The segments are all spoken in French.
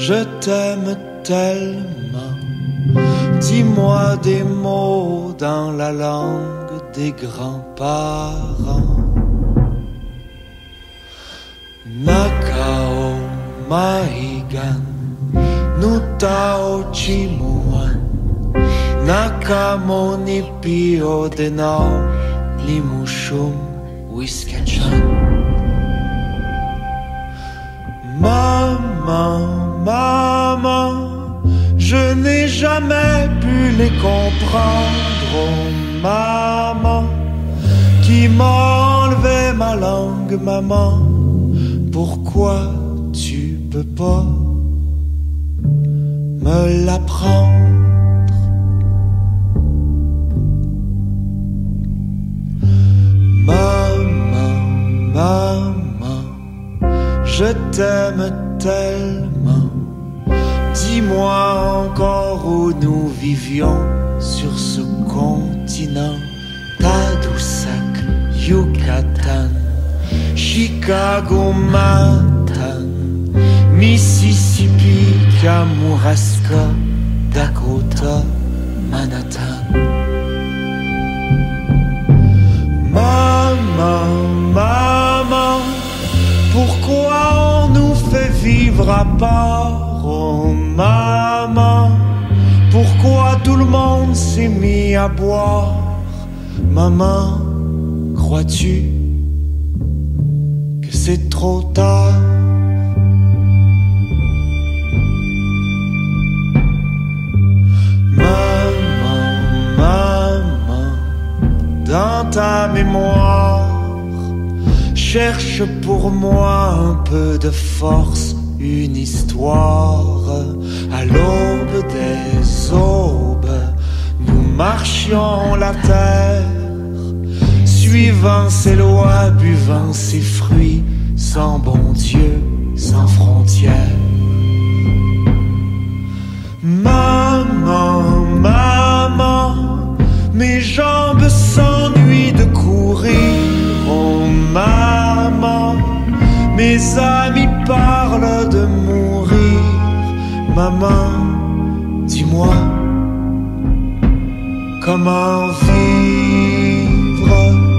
je t'aime tellement. Dis-moi des mots dans la langue des grands-parents. Nakao Mahigan Nutao Chimuan Nakamo Nipio Denao Limushum Wiskachan. Maman, maman, je n'ai jamais pu les comprendre. Oh maman, qui m'a enlevé ma langue, maman, pourquoi tu peux pas me l'apprendre? Maman, maman, je t'aime tellement. Dis-moi encore où nous vivions sur ce continent. Tadoussac, Yucatan, Chicago, Manhattan, Mississippi, Kamouraska, Dakota, Manhattan. Maman, maman, pourquoi on nous fait vivre à part? Oh maman, pourquoi tout le monde s'est mis à boire? Maman, crois-tu que c'est trop tard? Maman, maman, dans ta mémoire, cherche pour moi un peu de force, une histoire. À l'aube des aubes, nous marchions la terre, suivant ses lois, buvant ses fruits, sans bon Dieu, sans frontières. Maman, maman, mes jambes s'ennuient de courir. Oh maman, mes amis parlent de mourir. Maman, dis-moi, comment vivre?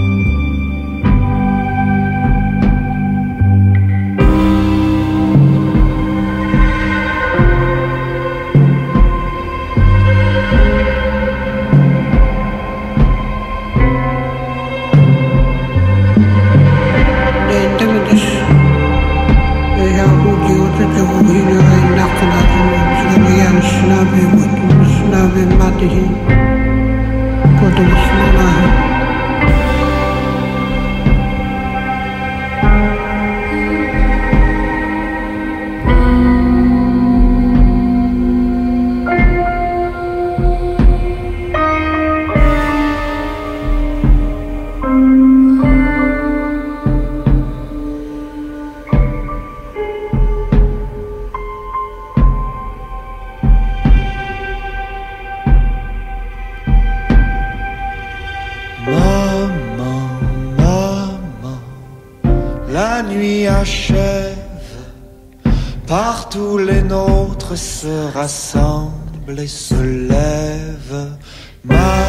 La nuit achève, partout les nôtres se rassemblent et se lèvent. Ma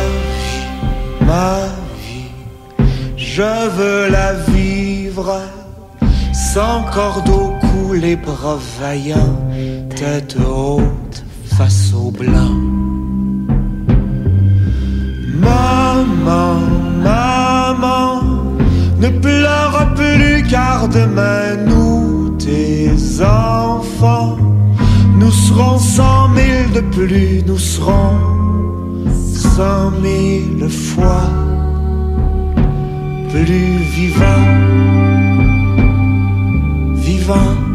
vie, je veux la vivre, sans corde au cou, les bras vaillants, tête haute face au blanc. Maman, maman, ne pleure plus car demain nous, tes enfants, nous serons 100 000 de plus, nous serons 100 000 fois plus vivants, vivants.